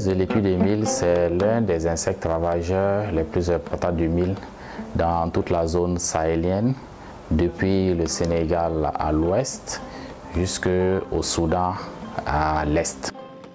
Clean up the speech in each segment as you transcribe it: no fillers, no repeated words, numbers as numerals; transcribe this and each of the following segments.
de l'épi de mil, c'est l'un des insectes ravageurs les plus importants du mil dans toute la zone sahélienne, depuis le Sénégal à l'ouest jusqu'au Soudan à l'est.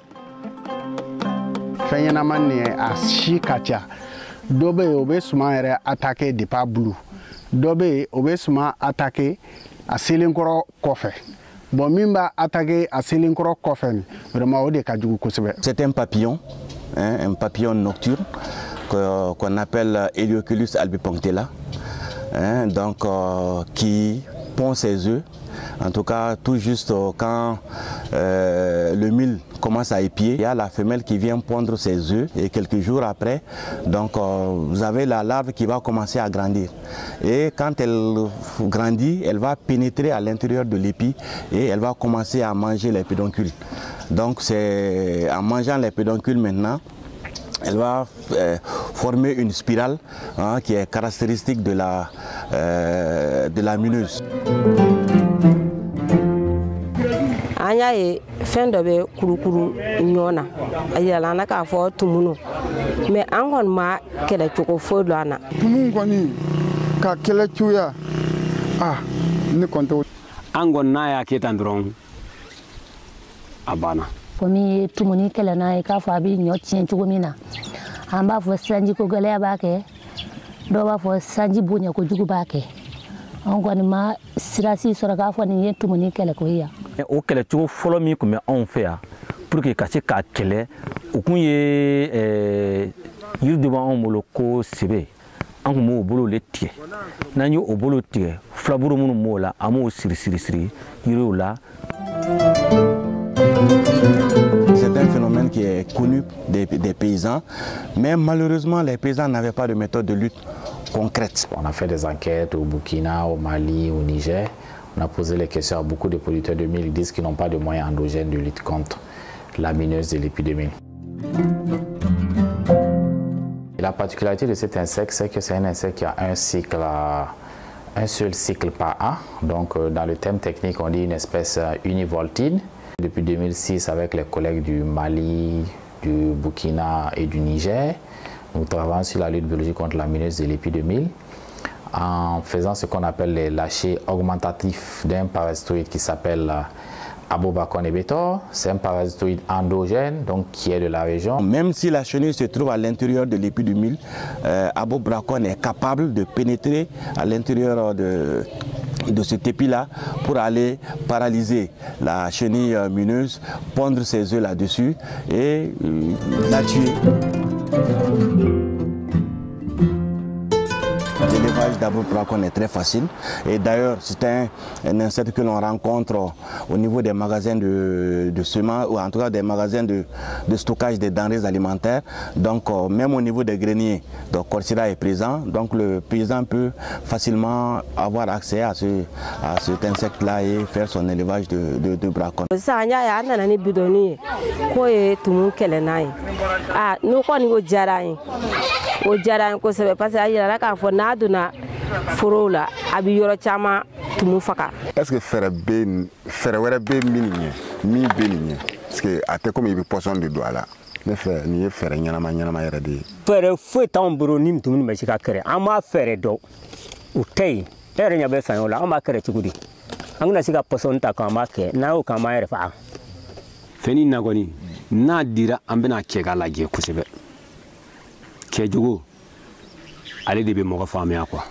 Dobe obe suma yɛrɛ attaqué de pas blue. Dobe obe suma attaqué a selenkɔrɔ kɔfɛ. Bon min b'a attaqué a selenkɔrɔ kɔfɛ ni vraiment o de ka jugu kosɛbɛ. C'est un papillon, hein, un papillon nocturne qu'on appelle Helioculus albipunctella, hein, donc qui pond ses œufs. En tout cas, tout juste quand le mil commence à épier, il y a la femelle qui vient pondre ses œufs et quelques jours après, donc vous avez la larve qui va commencer à grandir. Et quand elle grandit, elle va pénétrer à l'intérieur de l'épi et elle va commencer à manger les pédoncules. Donc c'est en mangeant les pédoncules maintenant, elle va former une spirale, hein, qui est caractéristique de la mineuse. An y'a ye fɛn dɔ bɛ kurukuru ɲɔgɔn na a yirala an na k'a fɔ tumu mais an kɔni ma kɛlɛcogo foyi dɔn an na. Tumu kɔni ka kɛlɛ cogoya ne kɔni t'o. An kɔni n'a y'a kɛ tan dɔrɔn a banna. Komi tumuni kɛlɛ n'a ye k'a fɔ a bɛ ɲɔ tiɲɛ cogo min na an b'a fɔ sanji ko gɛlɛya b'a kɛ dɔw b'a fɔ sanji bonya kojugu b'a kɛ an kɔni ma sirasi sɔrɔ k'a fɔ nin ye tumuni kɛlɛ ko ye yan. O kɛlɛcogo fɔlɔ min tun bɛ anw fɛ yan pour que ka se k'a kɛlɛ o kun ye yiri dɔ b'anw bolo ko sebe an tun b'o bolo de tigɛ n'an ye o bolo tigɛ filaburu minnu b'o la an b'o siri yiriw la. C'est un phénomène qui est connu des paysans, mais malheureusement les paysans n'avaient pas de méthode de lutte concrète. On a fait des enquêtes au Burkina, au Mali, au Niger. On a posé les questions à beaucoup de producteurs de mil. Ils disent qu'ils n'ont pas de moyens endogènes de lutte contre la mineuse de l'épi de mil. La particularité de cet insecte, c'est que c'est un insecte qui a un seul cycle par an. Donc dans le thème technique, on dit une espèce univoltine. Depuis 2006, avec les collègues du Mali, du Burkina et du Niger, nous travaillons sur la lutte biologique contre la mineuse de l'épi de mil en faisant ce qu'on appelle les lâchers augmentatifs d'un parasitoïde qui s'appelle Abobracon ebetor. C'est un parasitoïde endogène, donc qui est de la région. Même si la chenille se trouve à l'intérieur de l'épi de mil, Abobracon est capable de pénétrer à l'intérieur de cet épi-là pour aller paralyser la chenille mineuse, pondre ses œufs là-dessus et la tuer. L'élevage d'Abobracon est très facile et d'ailleurs c'est un insecte que l'on rencontre au niveau des magasins de semences ou en tout cas des magasins de stockage des denrées alimentaires. Donc même au niveau des greniers, donc Corsira est présent, donc le paysan peut facilement avoir accès à cet insecte-là et faire son élevage de bracon. Est-ce que faire wɛrɛ bɛ min bɛ nin ɲɛ parce que a tɛ comme i bɛ poisson de don a la ne fɛ nin ye fɛɛrɛ ɲɛnama yɛrɛ de ye. Fɛɛrɛ foyi t'anw bolo ni tumuni bɛ se ka kɛlɛ an b'a fɛɛrɛ dɔn o tɛ yen e yɛrɛ ɲɛ bɛ saɲɔ la an b'a kɛlɛ cogo di an bɛna se ka poisson ta k'an b'a kɛ n'an y'o k'an b'an yɛrɛ faga. Fɛn na kɔni n'a dira an bɛna cɛ k'a lajɛ kosɛbɛ kɛcogo ale de bɛ mɔgɔ faamuya quoi.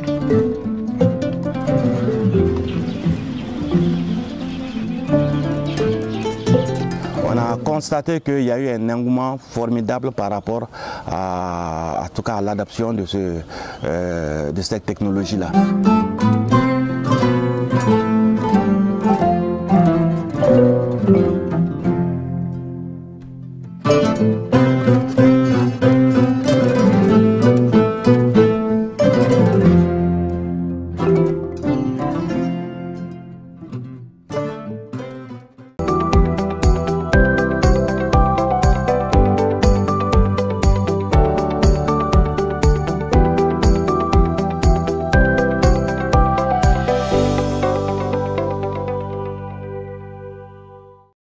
On a constaté qu'il y a eu un engouement formidable par rapport à tout cas à l'adoption de cette technologie-là.